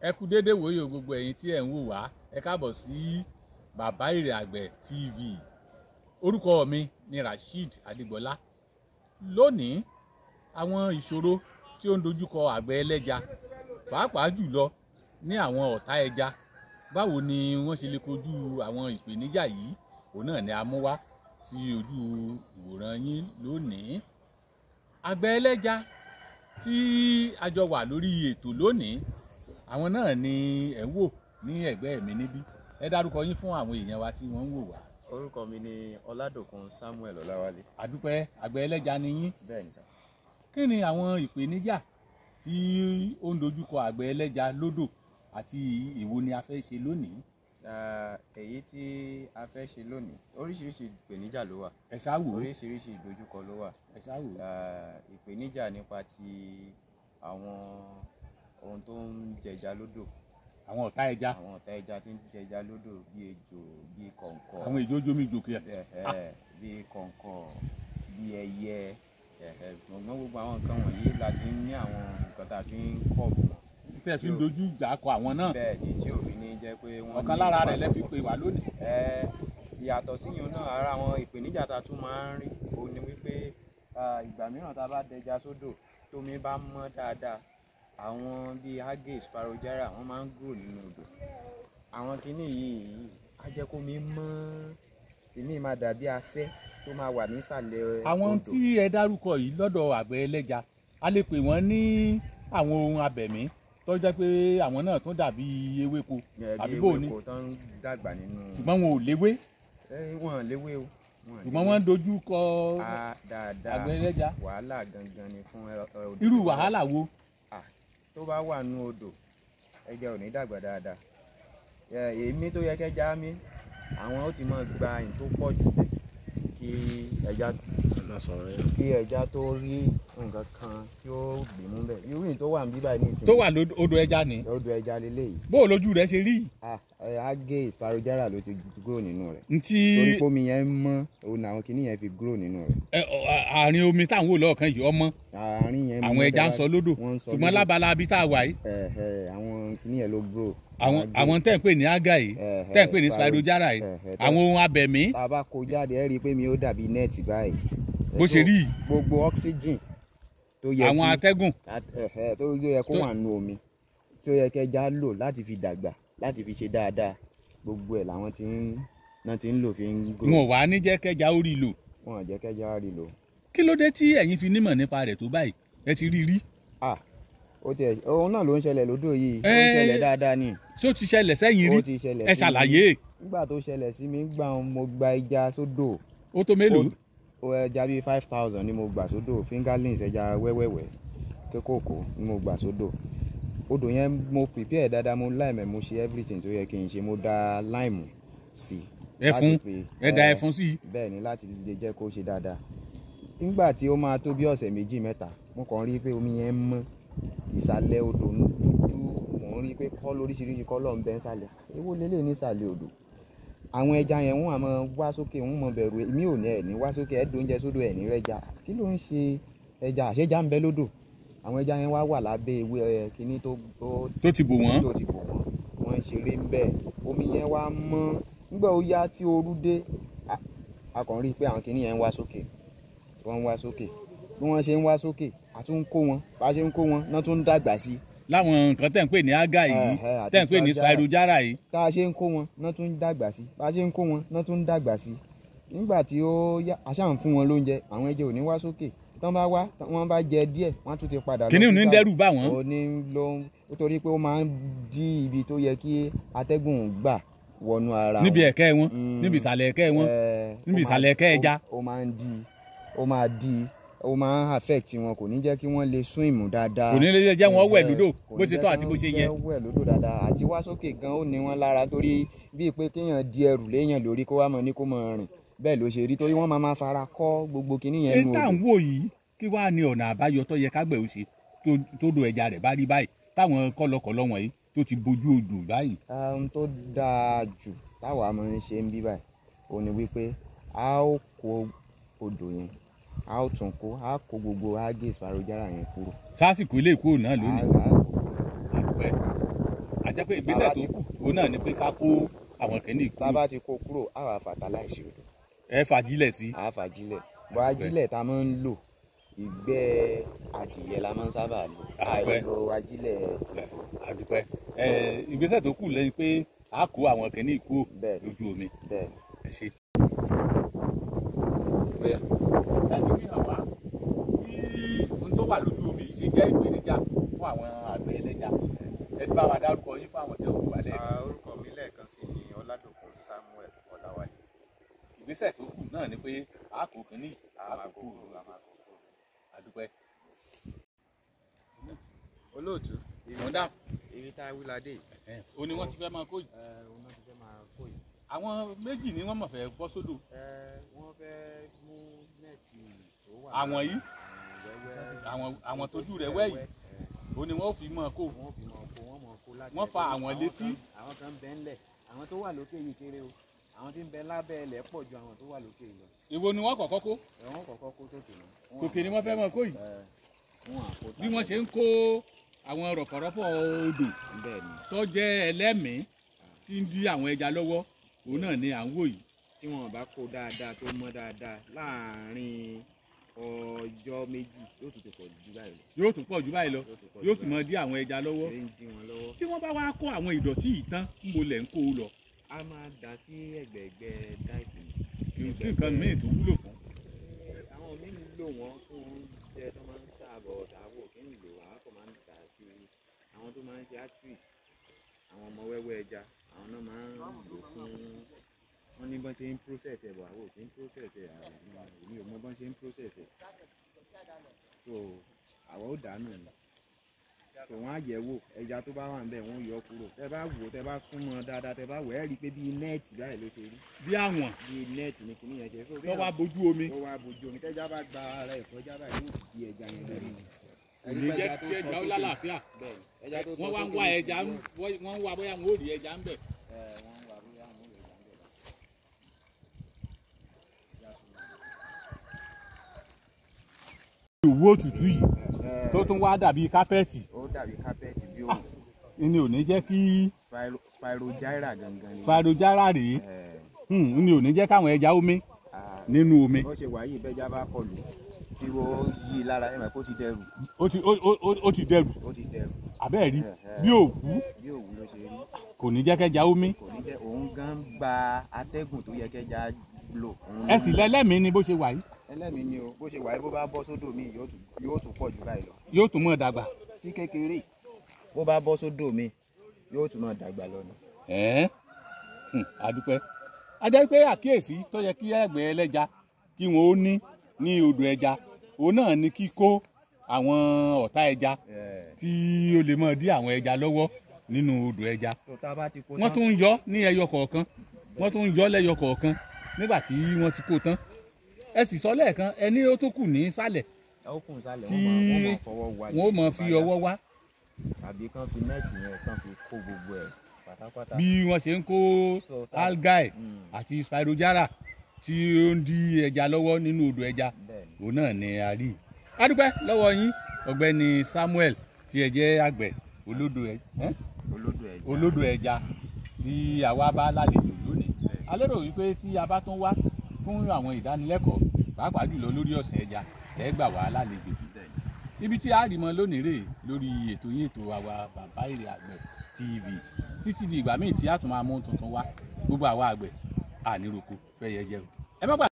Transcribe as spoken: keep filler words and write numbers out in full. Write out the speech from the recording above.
ẹ kú dédé wòye gbogbo ẹ̀yin tí ẹ ń wò wá, ẹ káàbọ̀ sí Bàbá Èrè Àgbẹ̀ T V. Orúkọ mi ni Rasheed Adigbọ́lá. Lónìí, àwọn ìṣòro tí ó ń dojúkọ àgbẹ̀ ẹlẹ́ja, pàápàá jùlọ ní àwọn ọ̀tá ẹja, báwo ni wọ́n ṣe lè kojú àwọn ìpèníjà yìí, òun náà ni a mú wá sí ojú ìwòran yín lónìí. Àgbẹ̀ ẹlẹ́ja tí a jọ wà lórí ètò lónìí, àwọn náà ni ẹ ń wò ní ẹ̀gbẹ́ mi níbí. Ẹ dárúkọ yín fún àwọn èèyàn wa tí wọ́n ń wò wá. Orúkọ mi ni Ọládòkun Samuel Ọláwálé. Àdúpẹ́, àgbẹ̀ ẹlẹ́ja ni yín. Bẹ́ẹ̀ni sà. Kí ni àwọn ìpèníjà tí ó ń dojúkọ àgbẹ̀ ẹlẹ́ja lódò àti èwo ni a fẹ́ ṣe lónìí? Èyí tí a fẹ́ ṣe lónìí, oríṣiríṣi ìpèníjà ló wà. Ẹ ṣáà wò ó. Oríṣiríṣi ìdojúkọ ló wà. Ẹ ṣáà wò ó. Ìpèníjà nípa ti àwọn ohun tó ń jẹja lódò. Àwọn ọ̀tá ẹja. Àwọn ọ̀tá ẹja tí ń jẹja lódò bíi ejò, bíi kọ̀ǹkọ̀. Àwọn ejò ojú omi jòkè. Bíi kọ̀ǹkọ̀, bíi ẹyẹ. Ṣùgbọ́n gbogbo àwọn nǹkan wọ̀nyí la ti ní àwọn nǹkan tá a fi ń kọ̀ bù wọ́n. Tẹ́ fi ń dojú ìjà kọ àwọn náà. Bẹ́ẹ̀ ni, tí òfin ní jẹ́ pé wọ́n ní. Ọ̀kan lára rẹ̀ lẹ́ fi pè wá lónìí. Ìyàtọ̀ síyùn náà, ara àwọn ìpèníjà tá a tún máa ń rí òun ni wípé ìgbà mìíràn tá a bá dẹja sódò tómi bá mọ́ dáadáa, àwọn bíi algae, Spirogyra wọ́n máa ń grow nínú odò. Àwọn kinní yìí á jẹ́ kó mi mọ́, èmi máa dàbí asẹ́ tó máa wà nísàlẹ̀ odò. Àwọn tí ẹ dárúkọ yìí lọ́dọ̀ àgbẹ̀ ẹlẹ́ja, a lè pè wọ́n ní àwọn ohun abẹ̀mí tó jẹ́ pé àwọn náà tún dàbí ewéko àbí bò ní. Ewéko tó ń dàgbà nínú. Ṣùgbọ́n wọn ò léwé. Wọ́n léwé o. Ṣùgbọ́n wọ́n ń dojú kọ àgbẹ̀ ẹlẹ́ja. Wàhálà gangan ni fún odò. Irú wàhálà wo? Tó bá wà nínú odò, ẹja ò ní dàgbà dáadáa. Èémí tó yẹ kẹja mí, àwọn ó ti máa gba àyìn tó pọ̀ jù bẹ́ẹ̀ kí ẹja kí ẹja tó rí nǹkan kan tí ó gbìmú bẹ́ẹ̀. Irú yìí tó wà níbí báyìí nísìnyí. Tó wà lódò ẹja ni. Odò ẹja leléyìí. Bó o lójú rẹ ṣe rí? Algae, Spirogyra ló ti grow nínú rẹ̀. Ntí torí pómi yẹn mọ́, òun àwọn kìíní yẹn fi grow nínú rẹ̀. Àárín omi táwọn wò lọ́ọ̀kan yìí ọmọ. Àárín yẹn àwọn ẹja ń sọ lódò. Ṣùgbọ́n lábala bí tá a wà yìí. Àwọn kìíní yẹn ló grow. Àwọn àwọn tẹ́ ń pè ní algae yìí, tẹ́ ń pè ní Spirogyra yìí, àwọn ohun abẹ̀mí. Tá a bá kó jáde, ẹ rí i pé mi ó dàbí nẹ́ẹ̀tì báyìí. Bó ṣe rí yìí. Gbogbo oxygen tó yẹ kí àwọn atẹ́gùn tó yẹ kó wà nínú omi, tó yẹ kẹja lò láti fi dàgbà, láti fi ṣe dáadáa, gbogbo ẹ̀ làwọn ti ń náà ti ń lò fi ń grow. Wọn ò wá ní jẹ́ kẹja ó rí lò. Wọn ò jẹ́ kẹja ó rí lò. Kí ló dé tí ẹ̀yin fi nímọ̀ nípa rẹ̀ tó báyìí? Ẹ ti rí rí. Ah, ó tiẹ̀ òun náà ló ń ṣẹlẹ̀ lódò yìí. Ó ń ṣẹlẹ̀ dáadáa ni. Ṣé ó ti ṣẹlẹ̀ sẹ́yìn rí? Ó ti ṣẹlẹ̀. Ẹ ṣàlàyé. Nígbà tó ṣẹlẹ̀ sí mi, gbà mo gba ẹja sódò. Ó tó mélòó? Ó ẹja bíi five thousand ni mo gbà sódò. Fingerlings, ẹja wẹ́wẹ́wẹ́, kékòkò ni mo gbà sódò. Odò yẹn mo prepare dáadáa, mo lime, mo ṣe everything tó yẹ kí n ṣe. Mo da lime sí. Ẹfun ẹ da ẹfun sí. Bẹ́ẹ̀ ni, láti lè jẹ́ kó ṣe dáadáa. Nígbà tí ó máa tó bí ọ̀sẹ̀ méjì mẹ́ta, mo kàn rí pé omi yẹn mọ́, ìsàlẹ̀ odò dúdú. Mo rí pé kọ́ lóríṣiríṣi kọ́lọ̀ ń bẹ nísàlẹ̀. Èwo lélẹ̀ nísàlẹ̀ odò. Àwọn ẹja yẹn wọ́n á máa wá sókè, wọ́n mọ bẹ̀rù. Èmi ò ní ẹ̀ ní wá sókè, ẹ̀dùn oúnjẹ sódò ẹ̀ ní rẹ́jà. Kí ló ń ṣe ẹja? Àṣẹjá ń bẹ lódò. Àwọn ẹja yẹn wá wà lábẹ́ ewé kíní tó tó ti bò wọ́n. tó ti bò wọ́n. Wọ́n ń ṣeré ń bẹ̀. Omi yẹn wá mọ́. Nígbà ó yá tí ooru dé, a kàn rí i pé àwọn kíní yẹn ń wá sókè. Wọ́n ń wá sókè. Bí wọ́n ṣe ń wá sókè, a tún ń kó wọn. Bá a ṣe ń kó wọn, náà tún ń dàgbà sí. Láwọn nǹkan tẹ́ ń pè ní algae yìí, tẹ́ ń pè ní Spirogyra yìí. Tá a ṣe ń kó wọn, náà tún ń dàgbà sí. Bá a ṣe ń kó wọn, náà tún ń dàgbà sí. Nígbà tí ó yá, a ṣáà ń fún wọn lóúnjẹ, àwọn ẹja ò ní wá sókè. Tán bá wá, wọ́n bá jẹ díẹ̀, wọ́n tún ti padà lọ. Kíní ní ń dẹ́rù bá wọn. Ó ní ló nítorí pé ó máa ń dí ibi tó yẹ kí atẹ́gùn gbà wọnú ara wọn. Níbi ẹ̀kẹ́ wọn, níbi ìsàlẹ̀ ẹ̀kẹ́ wọn, níbi ìsàlẹ̀ ẹ̀kẹ́ ẹja. Ó máa ń dí, ó máa dí, ó máa ń affect wọn, kò ní jẹ́ kí wọ́n lè swim dáadáa. Kò ní lè jẹ́ wọ́n wẹ̀ lódò bó ṣe tọ́ àti bó ṣe yẹ. Kò ní jẹ́ wẹ̀ lódò dáadáa, àti wá sókè gan ó ní wọn lára, torí bíi pé kéèyàn di ẹrù léèyàn lórí kó wá mọ ní kó mọ rìn. Bẹ́ẹ̀ ló ṣe rí, torí wọ́n máa máa fara kọ́ gbogbo kinní yẹn nù. Èyí tá à ń wò yìí, kí wàá ní ọ̀nà àbáyọ tó yẹ kágbẹ̀ ó ṣe tó do ẹja rẹ̀ bá rí báyìí, táwọn kọ́lọkọ̀lọ wọ̀nyí tó ti bojú odò báyìí? Ohun tó dáa jù táwa máa ń ṣe ń bí báyìí, òun ni wípé a ó kó odò yẹn, a ó tún kó, a kó gbogbo algae, Spirogyra yẹn kúrò. Sásìkò ilé ìkó náà lónìí. Àdúpẹ́ jẹ́ pé ìgbésẹ̀ tó kù òun náà ni pé ká kó àwọn kìíní kúrò. tá a bá ti kó kúrò á wà fàtàláìsì odò. ẹ fàjílẹ̀ sí. á fàjílẹ̀ bọ́ ajílẹ̀ tá a máa ń lò ìgbẹ́ adìyẹ la máa ń sábà lò. àìlò ajílẹ̀. àdúpẹ́ ìgbésẹ̀ tó kù lẹ́yìn pé a kó àwọn kìíní kúrò lójú omi. bẹ́ẹ̀ ẹ ṣe. láti fi hàn wá bí ohun tó wà lójú omi ṣe jẹ́ ìpèníjà fún àwọn àgbẹ̀ ẹlẹ́ja ẹ bá wa dárúkọ yín fún àwọn tí ó wà lẹ́ẹ̀kan. orúkọ mi lẹ́ẹ̀kan sí ni Ọládòkun Samuel Ọláwálé. ìgbésẹ̀ tó kù náà ni pé a kò kìíní àkókò àdúpẹ́. olóòtú ìmọ̀dá ibi tá a wí ládé ó ní wọ́n ti fẹ́ máa kó yìí. òun náà ti fẹ́ máa kó yìí. àwọn méjì ni wọ́n mọ̀ fẹ́ bọ́ sódò. wọ́n fẹ́ mú nẹ́ẹ̀tì tó wà. àwọn yìí àwọn àwọn tójú rẹ̀ wẹ́ yìí ó ní wọ́n fi mọ̀ kó. wọ́n fi mọ̀ kó wọ́n mọ̀ kó láti. wọ́n fa àwọn létí. àwọn kan bẹ ńlẹ̀ àwọn tó wà lókè yìí kéré o àwọn tí ń bẹ lábẹ́ ilẹ̀ pọ̀ ju àwọn tó wà lókè yìí lọ. èwo ni wọ́n kọ́kọ́ kó. wọ́n kọ́kọ́ kó tòkè ní. tòkè ni wọ́n fẹ́ mọ̀ kó yìí. bí wọ́n ṣe ń kó àwọn rọ̀fọ̀rọ̀fọ̀ odò tó jẹ́ ẹlẹ́mìí tí ń dí àwọn ẹja lọ́wọ́ òun náà ni à ń wò yìí. tí wọ́n bá kó dáadáa tó mọ́ dáadáa láàárín ọjọ́ méjì yóò tún pọ̀ jù báyìí lọ. yóò tún pọ̀ jù báyìí lọ yóò sì mọ dí àwọn ẹja lọ́wọ́. tí wọ́n bá wá kó àwọn ìdọ̀tí yìí tán ń bo lẹ̀ ń kó o lọ. a máa dà sí ẹ̀gbẹ̀ẹ̀gbẹ́ dáìpì. kì í sí nǹkan míì tó wúlò fún. àwọn míì ń lò wọ́n fún oúnjẹ tó máa ń ṣàbọ̀ ọ̀dàwọ̀ kí n lò àwọn kò máa ń dà sí àwọn tó máa ń ṣe artery àwọn ọmọ wẹ́wẹ́ ẹja àwọn náà máa ń lò fún wọ́n ní bọ́n ṣe ń process ẹ̀ bọ̀ àwọn ò ṣe ń process ẹ̀ èmi ò mọ bọ́n ṣe ń process ẹ̀ so àwọn ò dànù ni so wọ́n á yẹ̀ wò ẹja tó bá wà níbẹ̀ wọ́n yọ kúrò tẹ́ bá wò tẹ́ bá súnmọ́ dáadáa tẹ́ bá wò ẹ́ rí i pé bíi nẹ́ẹ̀tì báyìí ló ṣe rí. bí àwọn bíi nẹ́ẹ̀tì ni kìnìún yẹn ṣe. tó wá bójú omi. tó wá bójú omi tẹ́já bá gba ara ẹ̀ kọjá báyìí yóò di ẹja yẹn lórí mi. èmi jẹ́ kí ẹja ó lálàáfíà. wọ́n wá ń wá ẹja wọ́n ń wá bóyá wọn ò rí ẹja ń bẹ̀. òwú òtútù yìí tó tún wá dàbí kápẹ́ẹ̀tì. ó dàbí kápẹ́ẹ̀tì bí òun. ni ò ní jẹ́ kí. Spirogyra gangan ni. Spirogyra rèé ni ò ní jẹ́ káwọn ẹja ó mí nínú omi. bó ṣe wà yìí bẹ́jà bá kọlù tí ó yí lára ẹ̀ mọ̀ kó ti dẹrù. ó ti ó ti dẹrù. ó ti dẹrù. àbẹ́ẹ̀ rí bí òwú. bí òwú ló ṣe rí. kò ní jẹ́ kẹja ó mí. kò ní jẹ́ òun gan gba atẹ́gùn tó yẹ kẹja lò. ẹ sì lẹ́lẹ́mìí ni bó ṣe wà yìí. ẹlẹ́mìí ni o bó ṣe wà yìí bó bá bọ́ sódò míì yóò tún pọ̀ jù báyìí lọ. yóò tún mọ̀ dàgbà. tí kékeré bó bá bọ́ sódò míì yóò tún mọ̀ dàgbà lọ ni. ẹ̀ẹ́n àdúpẹ́ a jẹ́ pé àkíyèsí tó yẹ kí ẹgbẹ́ ẹlẹ́ja kí wọ́n ó ní ní odò ẹja òun náà ni kíkó àwọn ọ̀tá ẹja tí ó lè mọ̀ dí àwọn ẹja lọ́wọ́ nínú odò ẹja. wọ́n tún ń yọ ní ẹyọ kọ̀ọ̀kan wọ́n tún ń yọ lẹ́yọ kọ̀ọ̀kan nígbà tí wọ́n ti kó tán. ẹ sì sọ lẹ́ẹ̀kan ẹni ó tó kù ní sálẹ̀ tí wọ́n ó mọ̀ fi ọwọ́ wá. tàbí kán fi nẹ́ẹ̀tì yẹn kán fi kó gbogbo ẹ̀ pátápátá. bí wọ́n ṣe ń kó algae àti Spirogyra tí ó ń dí ẹja lọ́wọ́ nínú odò ẹja òun náà ni a rí. a dúpẹ́ lọ́wọ́ yín ọ̀gbẹ́ni Samuel tí ẹ jẹ́ àgbẹ̀ olódò ẹja tí àwa bá lálejò lónìí. a lérò wípé tí a bá tún wá fún àwọn ìdánilẹ́kọ̀ọ́ pàápàá jùlọ lórí ọ̀sìn ẹja ẹ gbà wá lálejò. ibi tí a rí mọ lónìí rèé lórí ètò yín ètò àwa Bàbá Èrè Àgbẹ̀ T V títí di ìgbà míì tí a tún máa mú tuntun wá gbogbo àwa àgbẹ̀ àníroko fẹ́ yẹ jẹ́ o. ẹ má gbà.